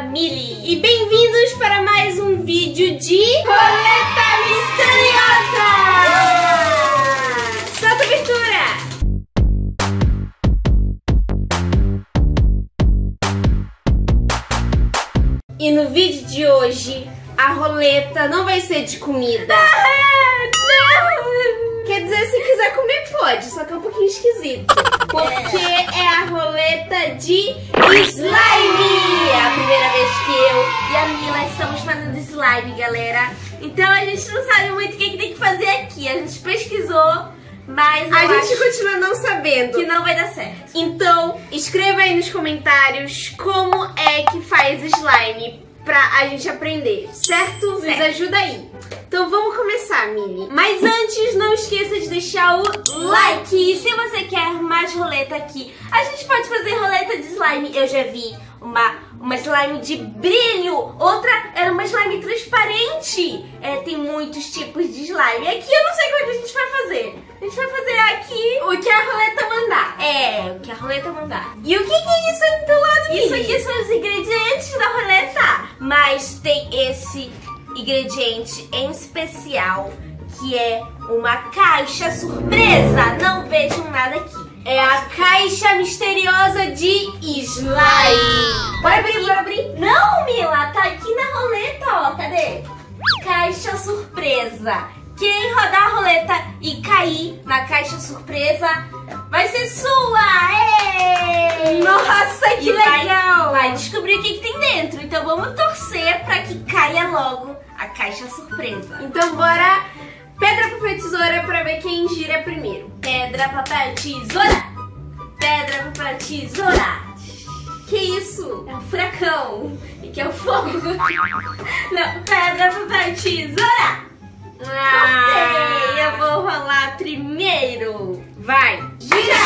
Mili! E bem-vindos para mais um vídeo de Roleta Misteriosa! Solta a abertura! E no vídeo de hoje, a roleta não vai ser de comida. Não! Quer dizer, se quiser comer pode, só que é um pouquinho esquisito. Porque é a roleta de slime! É a primeira vez que eu e a Mila estamos fazendo slime, galera. Então a gente não sabe muito o que tem que fazer aqui. A gente pesquisou, mas a gente continua não sabendo que não vai dar certo. Então, escreva aí nos comentários como é que faz slime pra a gente aprender, certo? Nos ajuda aí. Então vamos começar, Mili. Mas antes, não esqueça de deixar o like. E se você quer mais roleta aqui, a gente pode fazer roleta de slime. Eu já vi uma slime de brilho, outra era uma slime transparente. Tem muitos tipos de slime. Aqui eu não sei como é que a gente vai fazer. A gente vai fazer aqui o que a roleta mandar. O que a roleta mandar. E o que é isso aí do teu lado, Mili? Isso aqui são os ingredientes da roleta. Mas tem esse ingrediente em especial, que é uma caixa surpresa. Não vejam nada aqui. É a caixa misteriosa de slime. Bora abrir, bora abrir. Não, Mila, tá aqui na roleta, ó. Cadê? Caixa surpresa. Quem rodar a roleta e cair na caixa surpresa vai ser sua! Ei! Nossa, que legal! Vai descobrir o que tem dentro. Então vamos torcer pra que caia logo a caixa surpresa. Então bora pedra, papel, tesoura pra ver quem gira primeiro. Pedra, papel, tesoura! Pedra, papel, tesoura! Que isso? É um furacão. E que é o fogo. Não, pedra, papel, tesoura! Eu vou rolar primeiro. Vai, gira!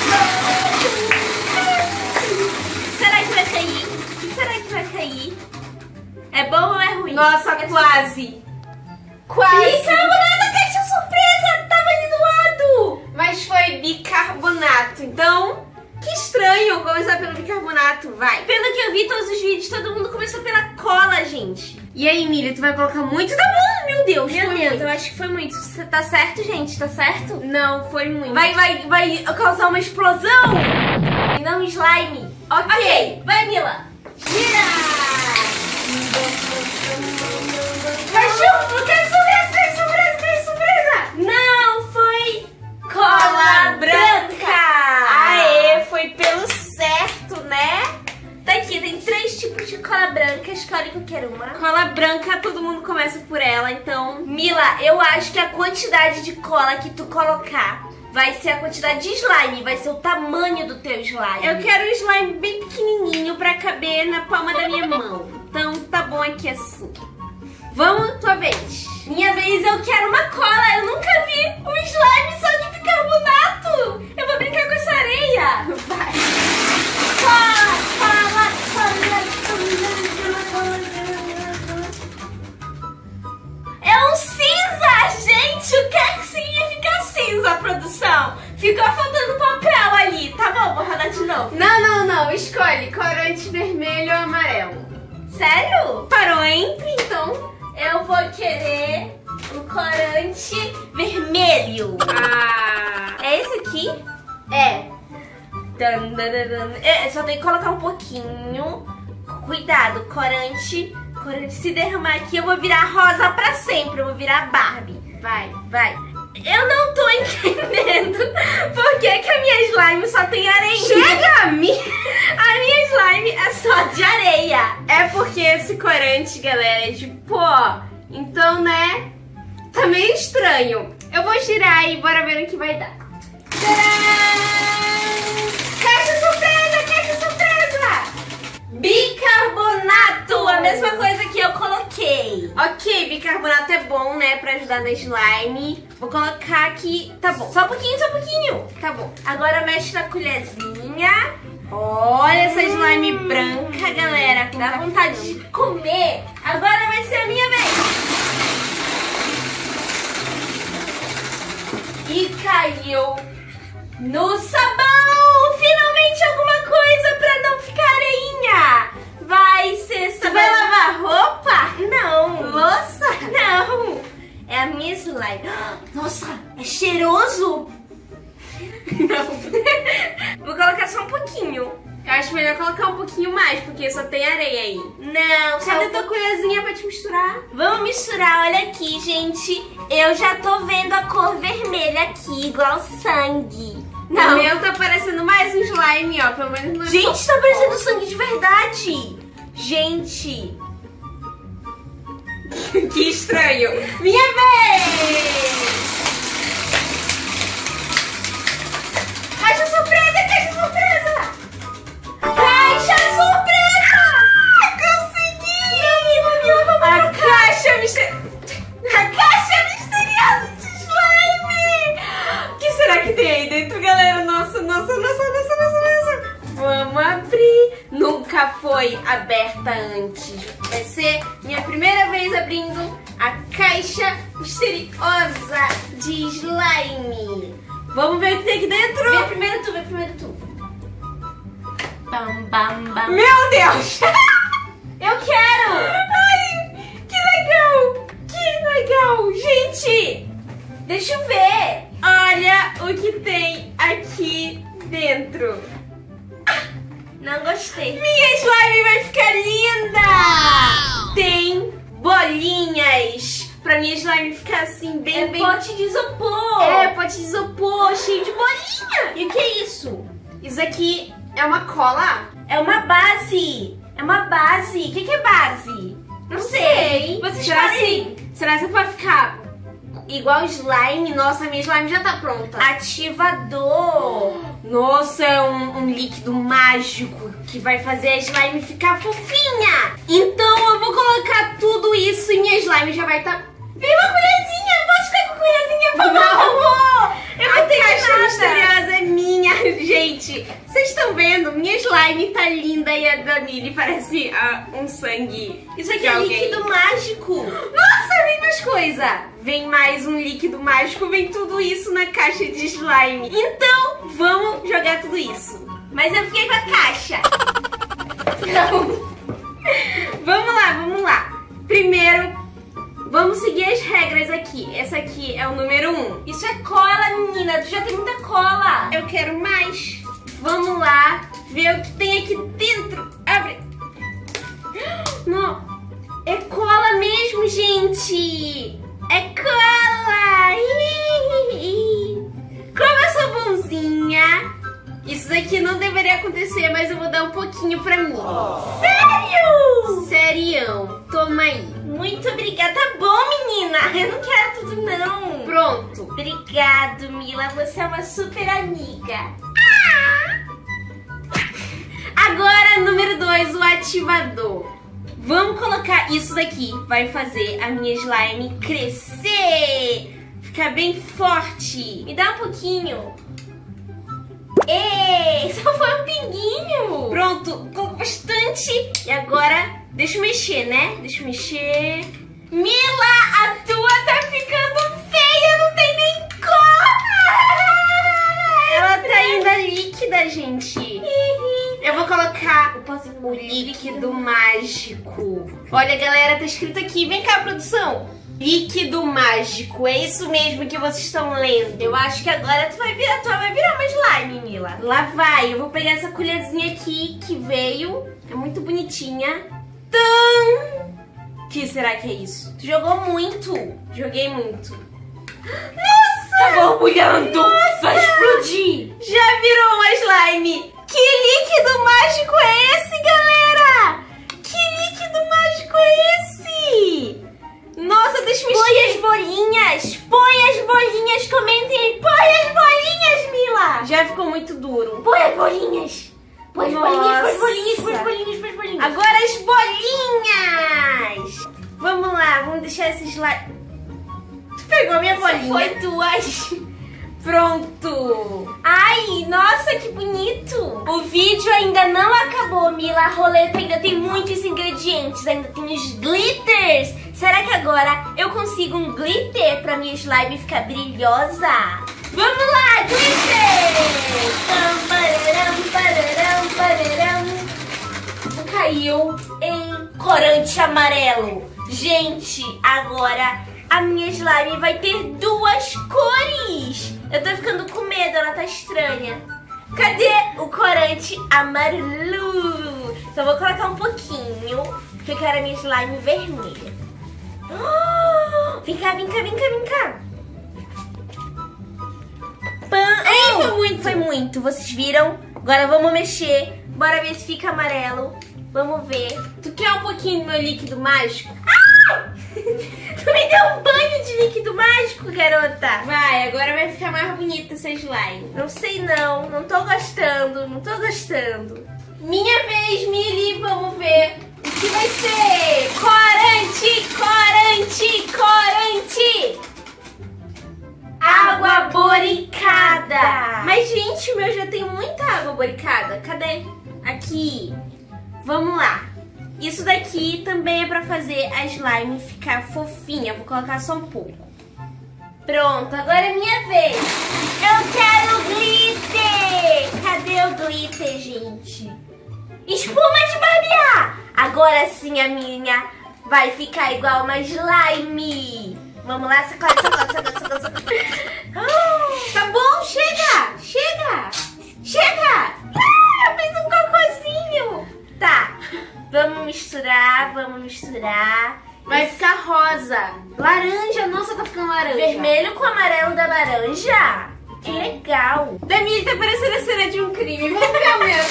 Será que vai cair? Será que vai cair? É bom ou é ruim? Nossa, quase! Quase! Bicarbonato, caixa surpresa! Tava ali do lado! Mas foi bicarbonato, então... Que estranho começar pelo bicarbonato, vai. Pelo que eu vi todos os vídeos, todo mundo começou pela cola, gente. E aí, Mili, tu vai colocar muito? Tá bom, meu Deus. Meu Deus, muito. Eu acho que foi muito. Você tá certo, gente? Tá certo? Não, foi muito. Vai causar uma explosão? E não slime. Ok, vai, Mila. Gira! Cachorro, quero surpresa! Não, foi cola branca. Foi pelo certo, né? Tá aqui, tem 3 tipos de cola branca. Escolhe qualquer uma. Cola branca, todo mundo começa por ela. Então, Mila, eu acho que a quantidade de cola que tu colocar vai ser a quantidade de slime. Vai ser o tamanho do teu slime. Eu quero um slime bem pequenininho pra caber na palma da minha mão. Então, tá bom aqui assim. Vamos, tua vez. Minha vez, eu quero uma cola. Eu nunca vi um slime só de bicarbonato. Eu vou brincar com essa areia. Vai. Cola. É um cinza, gente. O que é que significa cinza, produção? Ficou faltando papel ali. Tá bom, vou rodar de novo. Não. Escolhe corante vermelho ou amarelo. Sério? Parou entre, então... Eu vou querer um corante vermelho. É esse aqui? É. Só tem que colocar um pouquinho. Cuidado, corante se derramar aqui, eu vou virar rosa pra sempre. Eu vou virar Barbie. Vai. Eu não tô entendendo por que a minha slime só tem areia. Chega! A minha slime é só de areia. É porque esse corante, galera, é de pó. Então, né, tá meio estranho. Eu vou girar e bora ver o que vai dar. Tcharam! Caixa surpresa! Bicarbonato! A mesma coisa que eu coloquei. Ok, bicarbonato é bom, né, pra ajudar na slime. Vou colocar aqui, tá bom. Só um pouquinho. Tá bom. Agora mexe na colherzinha. Olha essa slime branca, galera. Dá vontade de comer. Agora vai ser a minha vez. E caiu no sabão. Finalmente alguma coisa pra não ficar areinha. Vai ser acho melhor colocar um pouquinho mais, porque só tem areia aí. Não, Cadê a tua colherzinha pra te misturar? Vamos misturar, olha aqui, gente. Eu já tô vendo a cor vermelha aqui, igual sangue. Não. O meu tá parecendo mais um slime, ó. Pelo menos não. Gente, tá parecendo sangue de verdade. Gente. Que estranho. Minha vez! Caixa surpresa, caixa surpresa! Caixa surpresa! Consegui! A caixa misteriosa. A caixa misteriosa de slime! O que será que tem aí dentro, galera? Nossa. Vamos abrir. Nunca foi aberta antes. Vai ser minha primeira vez abrindo a caixa misteriosa de slime. Vamos ver o que tem aqui dentro. Vem primeiro tu. Bam, bam, bam. Meu Deus! Eu quero! Ai, que legal! Gente, deixa eu ver. Olha o que tem aqui dentro. Não gostei. Minha slime vai ficar linda! Tem bolinhas pra minha slime ficar assim bem... Pote de isopor. É, pote de isopor, cheio de bolinha. E o que é isso? Isso aqui é uma cola? É uma base. É uma base. O que é base? Não sei. Vocês Será que vai ficar igual slime? Nossa, minha slime já tá pronta. Ativador. Nossa, é um líquido mágico que vai fazer a slime ficar fofinha. Então eu vou colocar tudo isso e minha slime já vai estar... Vem uma colherzinha. Posso ficar com a colherzinha, por favor? Eu não tenho caixa nada. misteriosa é minha, gente. Vocês estão vendo? Minha slime tá linda e a da Mili parece um sangue. Isso aqui de é alguém. líquido mágico. Nossa, vem mais coisa. Vem mais um líquido mágico, vem tudo isso na caixa de slime. Então, vamos jogar tudo isso. Mas eu fiquei com a caixa. Não. Vamos lá. Primeiro, vamos seguir as regras aqui. Essa aqui é o número 1. Isso é cola, menina. Tu já tem muita cola. Eu quero mais. Vamos lá ver o que tem aqui dentro. Abre. Não. É cola mesmo, gente. É cola. Como eu sou bonzinha, isso daqui não deveria acontecer, mas eu vou dar um pouquinho pra mim. Sério? Serião. Toma aí. Muito obrigada. Tá bom, menina. Eu não quero tudo, não. Pronto. Obrigado, Mila. Você é uma super amiga. Agora, número 2, o ativador. Vamos colocar isso daqui. Vai fazer a minha slime crescer. Ficar bem forte. Me dá um pouquinho. Ei, só foi um pinguinho. Pronto, colocou bastante. E agora, deixa eu mexer, né? Deixa eu mexer. Mila, a tua tá ficando feia. Não tem nem cor. Ela tá ainda líquida, gente. Eu vou colocar o líquido mágico. Olha, galera, tá escrito aqui. Vem cá, produção. Líquido mágico. É isso mesmo que vocês estão lendo. Eu acho que agora tu vai virar uma slime, Mila. Lá vai. Eu vou pegar essa colherzinha aqui que veio. É muito bonitinha. Tum! O que será que é isso? Tu jogou muito. Joguei muito. Nossa! Tá borbulhando. Nossa! Vai explodir. Já virou uma slime. Que líquido mágico é esse, galera? Que líquido mágico é esse? Nossa, deixa eu mexer. Põe as bolinhas, comentem aí. Põe as bolinhas, Mila. Já ficou muito duro. Põe as bolinhas. Põe as Nossa. bolinhas. Agora as bolinhas. Vamos lá, vamos deixar esse slime. Tu pegou a minha bolinha? Foi tuas. Pronto. Ai, nossa, que bonito. O vídeo ainda não acabou, Mila. A roleta ainda tem muitos ingredientes. Ainda tem os glitters. Será que agora eu consigo um glitter pra minha slime ficar brilhosa? Vamos lá, glitter! Caiu em corante amarelo. Gente, agora a minha slime vai ter duas cores. Eu tô ficando com medo, ela tá estranha. Cadê o corante amarelo? Só vou colocar um pouquinho, porque eu quero a minha slime vermelha. Vem cá, vem cá, vem cá, vem cá. Foi muito, vocês viram? Agora vamos mexer. Bora ver se fica amarelo. Vamos ver. Tu quer um pouquinho do meu líquido mágico? Tu me deu um banho de líquido mágico, garota. Vai, agora vai ficar mais bonita essa slime. Não sei não, não tô gostando, não tô gostando. Minha vez, Mili, vamos ver o que vai ser. Corante, corante, corante. Água boricada. Mas, gente, o meu já tem muita água boricada. Cadê? Aqui. Vamos lá. Isso daqui também é pra fazer a slime ficar fofinha. Vou colocar só um pouco. Pronto, agora é minha vez. Eu quero glitter. Cadê o glitter, gente? Espuma de barbear. Agora sim a minha vai ficar igual uma slime. Vamos lá, sacode, sacode, sacode, sacode, sacode. Tá bom, chega, chega, chega. Eu fiz um cocôzinho. Tá, vamos misturar, vamos misturar. Vai ficar rosa. Laranja, nossa, tá ficando laranja. Vermelho com amarelo da laranja. Que legal. Da Mili tá parecendo a cena de um crime. Vamos ver o meu.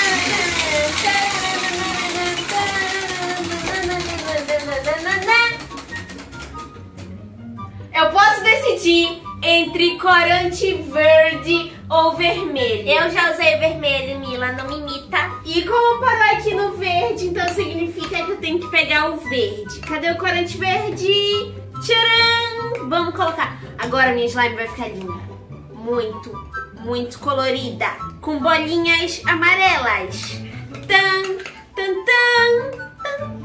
Eu posso decidir entre corante verde ou vermelho. Eu já usei vermelho, Mila, não me imita. E como parou aqui no verde, então significa que eu tenho que pegar o verde. Cadê o corante verde? Tcharam! Vamos colocar. Agora minha slime vai ficar linda. Muito, muito colorida. Com bolinhas amarelas. Tan, tan, tan, tan,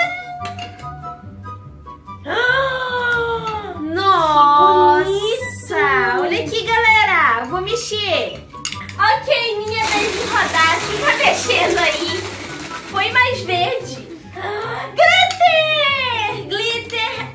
tan. Nossa! Olha aqui, galera. Vou mexer. Ok, minha vez de rodar. Fica mexendo aí. Põe mais verde. Glitter! Glitter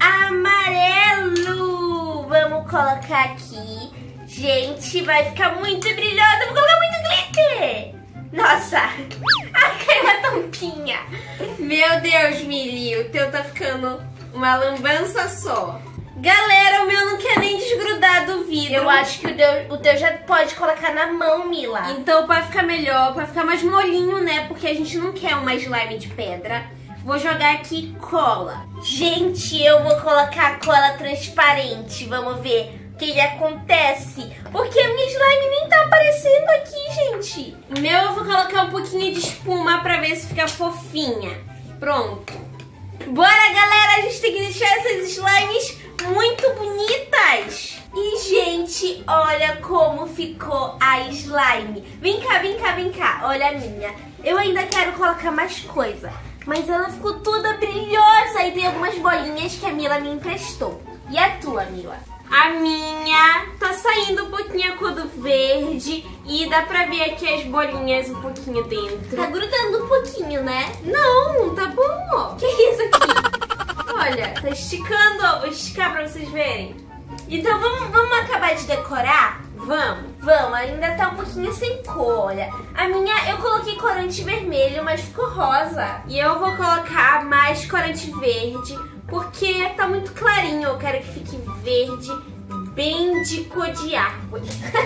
amarelo. Vamos colocar aqui. Gente, vai ficar muito brilhosa. Vou colocar muito glitter. Nossa, caiu uma tampinha. Meu Deus, Mili, o teu tá ficando uma lambança só. Galera, o meu não quer nem desgrudar do vidro. Eu acho que o teu já pode colocar na mão, Mila. Então, pra ficar melhor, pra ficar mais molinho, né? Porque a gente não quer uma slime de pedra. Vou jogar aqui cola. Gente, eu vou colocar cola transparente. Vamos ver o que acontece. Porque a minha slime nem tá aparecendo aqui, gente. O meu eu vou colocar um pouquinho de espuma pra ver se fica fofinha. Pronto. Bora, galera, a gente tem que deixar essas slimes muito bonitas. E, gente, olha como ficou a slime. Vem cá, vem cá, vem cá. Olha a minha. Eu ainda quero colocar mais coisa, mas ela ficou toda brilhosa. E tem algumas bolinhas que a Mila me emprestou. E a tua, Mila? A minha tá saindo um pouquinho a cor do verde. E dá pra ver aqui as bolinhas um pouquinho dentro. Tá grudando um pouquinho, né? Não, tá bom, ó. Que isso aqui? Olha, tá esticando, ó. Vou esticar pra vocês verem. Então vamos acabar de decorar? Vamos. Vamos, ainda tá um pouquinho sem cor, olha. A minha, eu coloquei corante vermelho, mas ficou rosa. E eu vou colocar mais corante verde, porque tá muito clarinho. Eu quero que fique verde, bem de cor de árvore.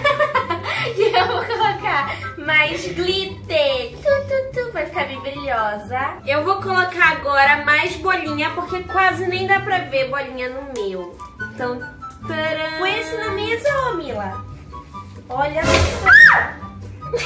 E eu vou colocar mais glitter. Vai ficar bem brilhosa. Eu vou colocar agora mais bolinha, porque quase nem dá pra ver bolinha no meu. Então, tcharam! Põe esse na mesa, ó, Mila. Olha só.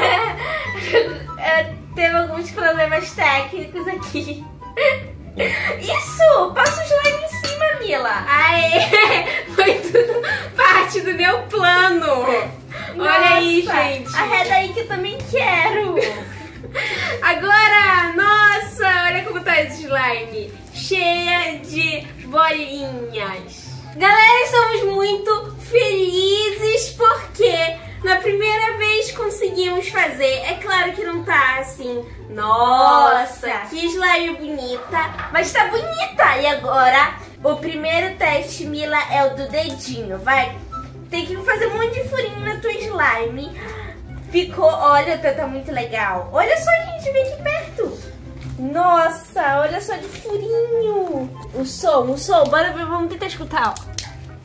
Teve alguns problemas técnicos aqui. Isso! Passa o slime em cima, Mila. Aê! Foi tudo parte do meu plano. Nossa, olha aí, gente. Arreda aí que eu também quero. Agora, nossa, olha como tá esse slime. Cheia de bolinhas. Galera, estamos muito felizes porque na primeira vez conseguimos fazer. É claro que não tá assim, nossa, que slime bonita, mas tá bonita. E agora, o primeiro teste, Mila, é o do dedinho. Vai, tem que fazer um monte de furinho na tua slime. Ficou, olha, tá muito legal. Olha só, gente, vem aqui perto. Nossa, olha só de furinho. O som, bora ver, vamos tentar escutar, ó.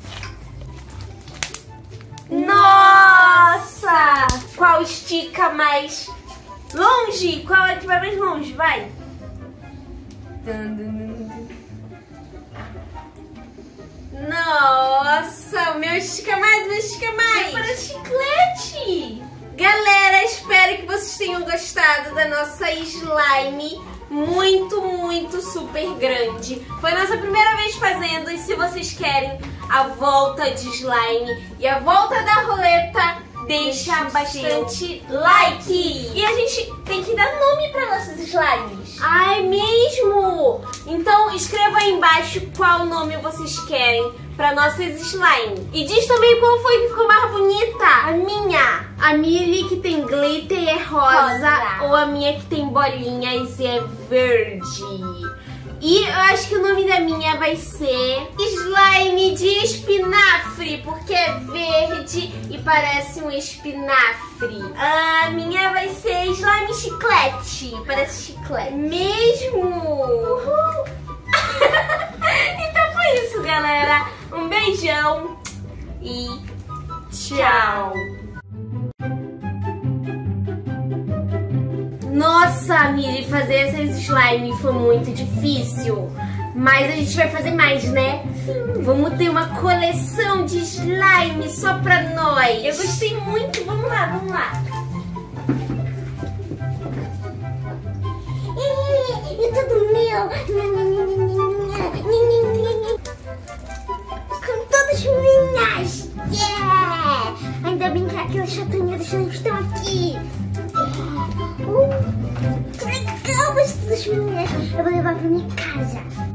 Nossa! Qual estica mais longe? Qual é que vai mais longe? Vai! Nossa, o meu estica mais, o meu estica mais! Parece chiclete! Galera, espero que vocês tenham gostado da nossa slime muito super grande. Foi a nossa primeira vez fazendo e se vocês querem a volta de slime e a volta da roleta, deixa bastante like. E a gente tem que dar nome para nossos slimes. Ah, é mesmo? Então escreva aí embaixo qual nome vocês querem para nossas slime. E diz também qual foi que ficou mais bonita. A minha. A Milly que tem glitter e é rosa. Ou a minha que tem bolinhas e é verde. E eu acho que o nome da minha vai ser slime de espinafre, porque é verde e parece um espinafre. A minha vai ser slime chiclete, parece chiclete. Mesmo? Uhul. Então foi isso, galera. Um beijão e tchau. Nossa, Milly, fazer essas slime foi muito difícil. Mas a gente vai fazer mais, né? Sim. Vamos ter uma coleção de slime só pra nós. Eu gostei muito. Vamos lá, vamos lá. E tudo meu. Com todas minhas. Yeah! Ainda bem que aquelas chatinhas estão aqui. Que legal, mas todas minhas. Eu vou levar pra minha casa.